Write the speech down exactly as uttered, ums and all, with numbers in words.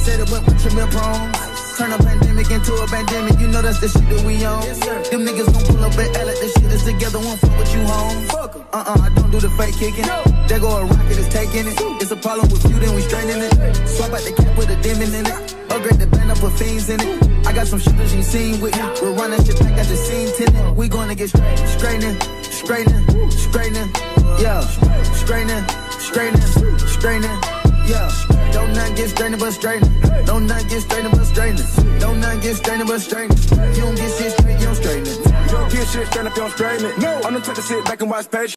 said it went with Tremere Prone. Turn a pandemic into a pandemic, you know that's the shit that we on. Yes, them niggas gon' pull up and L at this shit is together, won't fuck with you home. Fuck em. Uh-uh, I don't do the fake kicking. No. There go a rocket, it's taking it. It's a problem with you, then we straighten it. Swap out the cap with a demon in it. Upgrade the band up with fiends in it. I got some shooters you seen with me. We're running shit back, got your scene tinted. We gonna get straight, straightening, straightening, straightening. Yeah, straightening, straightening, straightening. Yeah, don't not get strained but straightening. Don't not get strained but straightening. Don't not get strained but straightening. You don't get shit straight, you don't straighten it. You don't get shit straight if you don't straighten it. No, I'm gonna take the shit back and watch page.